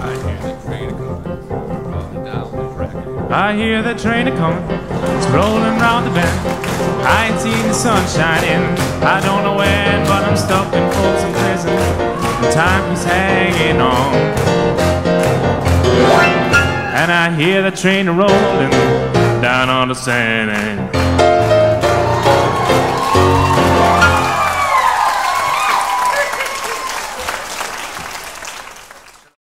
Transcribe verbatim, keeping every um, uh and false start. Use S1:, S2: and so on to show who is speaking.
S1: I hear the train a-comin', it's rolling round the bend. I ain't seen the sun shining, I don't know when, but I'm stuck in Folsom Prison, and time is hanging on. And I hear the train a-rollin' down on the sand.